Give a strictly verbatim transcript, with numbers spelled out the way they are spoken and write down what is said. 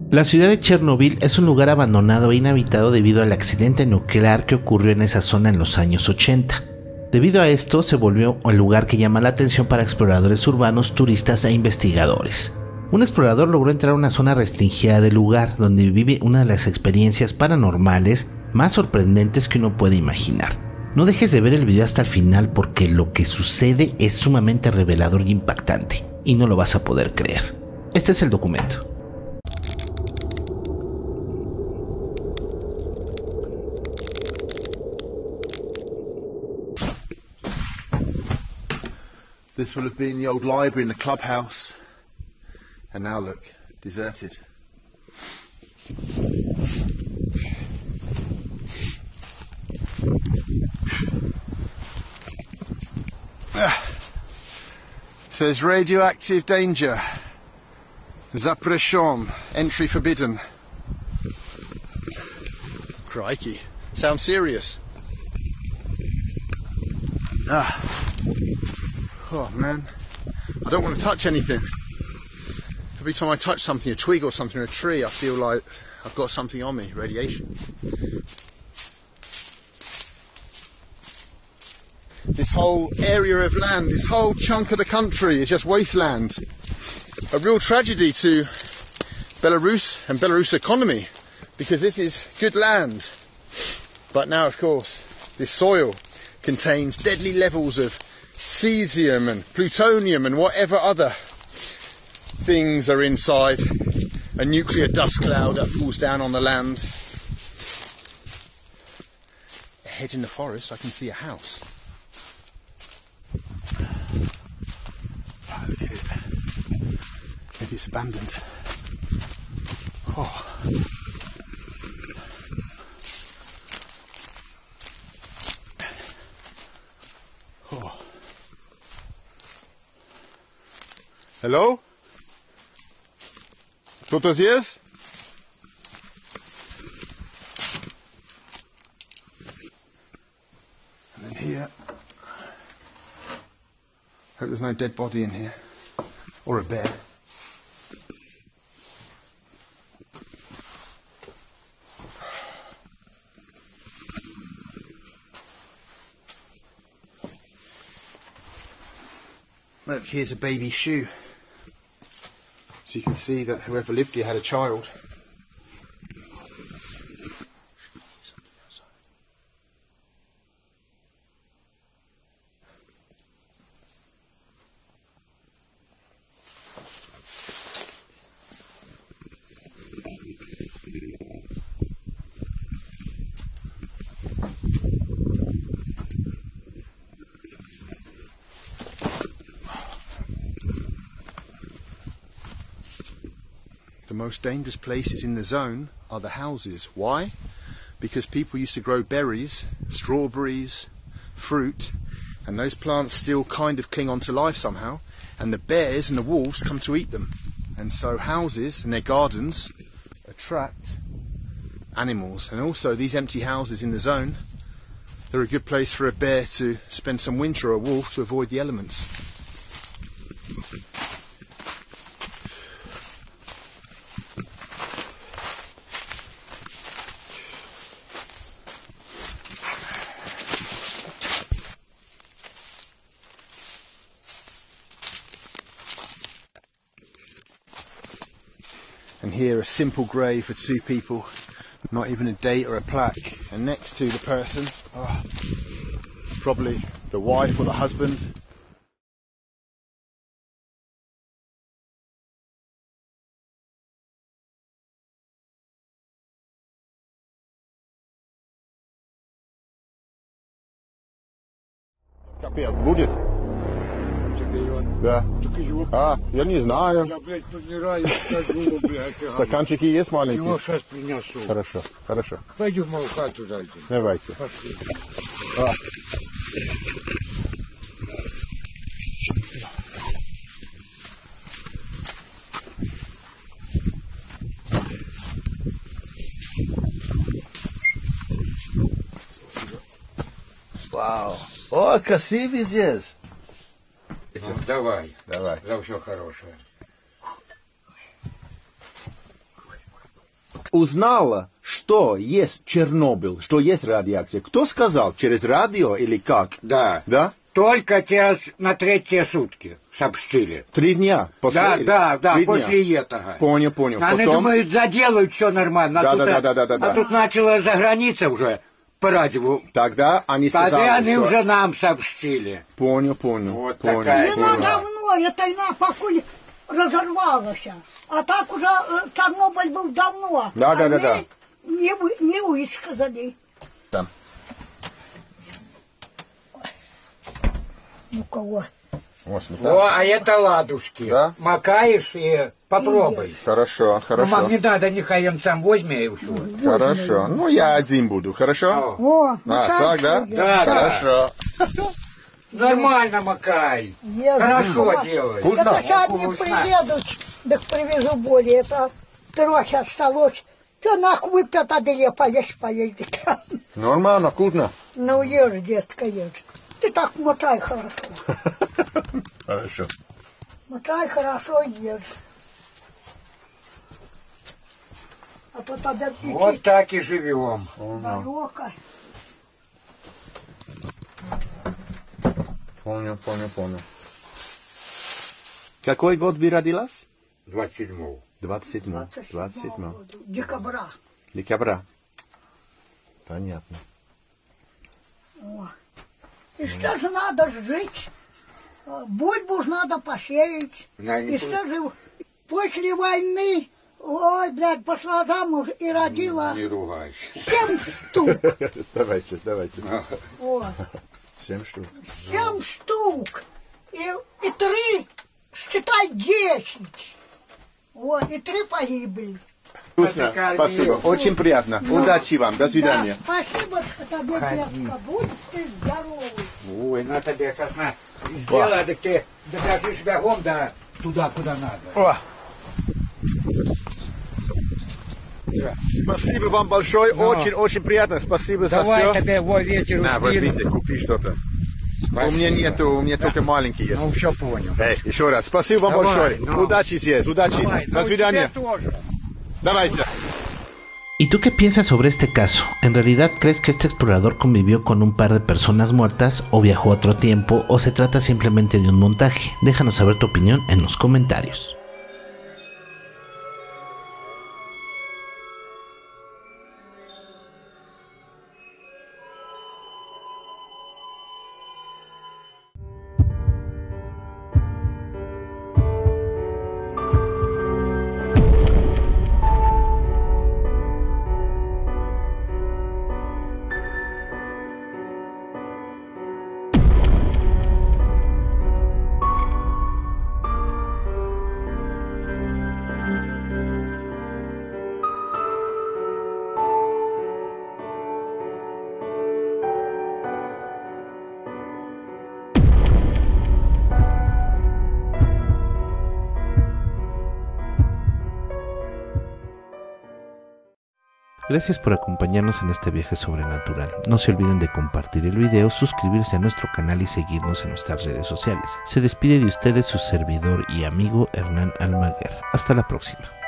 La ciudad de Chernobyl es un lugar abandonado e inhabitado debido al accidente nuclear que ocurrió en esa zona en los años ochenta. Debido a esto, se volvió un lugar que llama la atención para exploradores urbanos, turistas e investigadores. Un explorador logró entrar a una zona restringida del lugar, donde vive una de las experiencias paranormales más sorprendentes que uno puede imaginar. No dejes de ver el video hasta el final porque lo que sucede es sumamente revelador y impactante, y no lo vas a poder creer. Este es el documento. This will have been the old library and the clubhouse, and now look, deserted. Ah. Says radioactive danger. Zapreshon, entry forbidden. Crikey, sounds serious. Ah. Oh man, I don't want to touch anything. Every time I touch something, a twig or something, or a tree, I feel like I've got something on me, radiation. This whole area of land, this whole chunk of the country is just wasteland. A real tragedy to Belarus and Belarus economy, because this is good land. But now, of course, this soil contains deadly levels of cesium and plutonium and whatever other things are inside a nuclear dust cloud that falls down on the land. Ahead in the forest I can see a house. Oh, look at it. It is abandoned. Oh. Oh. Hello? Кто-то здесь? And then here. Hope there's no dead body in here. Or a bear. Look, here's a baby shoe. So you can see that whoever lived here had a child. The most dangerous places in the zone are the houses. Why? Because people used to grow berries, strawberries, fruit, and those plants still kind of cling on to life somehow, and the bears and the wolves come to eat them. And so houses and their gardens attract animals. And also these empty houses in the zone, they're a good place for a bear to spend some winter, or a wolf to avoid the elements. And here a simple grave for two people, not even a date or a plaque. And next to the person, oh, probably the wife or the husband. Капец, будет? Да. А, я не знаю. Я, блядь, помираю, скажу, блядь. Стаканчики есть маленькие? Его сейчас принесу. Хорошо, хорошо. Пойдем в мою хату зайдем. Давайте. Пошли. А. Вау. О, красивый здесь. Ну, давай. Давай. За все хорошее. узнала, что есть Чернобыль, что есть радиация? Кто сказал? Через радио или как? Да. Да? Только час на третьи сутки сообщили. Три дня после? Да, да, да, Три после дня. этого. Понял, понял. Они Потом? думают, заделают все нормально. А Да, тут, да, да, да, да, да. А тут начала за границей уже по радио. Тогда они сказали, Тогда они что... уже нам сообщили. Понял, понял. Вот понял, такая понял. Війна давно, эта війна покуль разорвалася. А так уже э, Чернобыль был давно. Да, да, а да, мы да. Не, вы, не высказали. Да. Ну кого? Вот, сметана. О, а это ладушки. Да? Макаешь и попробуй. Хорошо, Ну, хорошо. вам не надо, нехай он сам возьми и все. Хорошо. Ну, я один буду, хорошо? О, А, так, да? Да, да. Хорошо. Нормально макай. Я Хорошо знаю. делай. Вкусно? Это сейчас не Вкусно. приедут, так привезу более. Это трохи осталось. Что нах выпьет, а дыре поешь, поедет. Нормально, вкусно. Ну, ешь, детка, ешь. Ты так мотай хорошо. Хорошо. Мотай хорошо, ешь. А то тогда идти Вот так и живем. далеко. Понял, понял, понял. Какой год вы родилась? двадцать седьмого. двадцать седьмого. двадцать седьмого. года. Декабря. Декабря. Понятно. О. И что же надо жить? Э, Бульбу ж надо посеять. Да, не И что же после войны, ой, блядь, пошла замуж и родила Не ругайся. семь штук. Давайте, давайте. О, Семь штук. семь штук. И, и три, считай, десять. Вот, и три погибли. Вкусно, спасибо. Очень приятно. Удачи вам. До свидания. Да, спасибо, что тебе, детка. Будь ты здоровый. Ой, на тебе сейчас на сделай, так ты добежишь бегом до туда, куда надо. О. Спасибо вам большое. Но. Очень, очень приятно. Спасибо за Давай все. тебе во вечер На, скину. возьмите, купи что-то. У Спасибо. меня нету, у меня только маленький есть. Ну, все понял. Эй, еще раз. Спасибо вам Давай, большое. ну. Удачи здесь. Удачи. Давай, До ну, свидания. тебе тоже. Давайте. ¿Y tú qué piensas sobre este caso? ¿En realidad crees que este explorador convivió con un par de personas muertas o viajó a otro tiempo o se trata simplemente de un montaje? Déjanos saber tu opinión en los comentarios. Gracias por acompañarnos en este viaje sobrenatural. No se olviden de compartir el video, suscribirse a nuestro canal y seguirnos en nuestras redes sociales. Se despide de ustedes su servidor y amigo Hernán Almaguer. Hasta la próxima.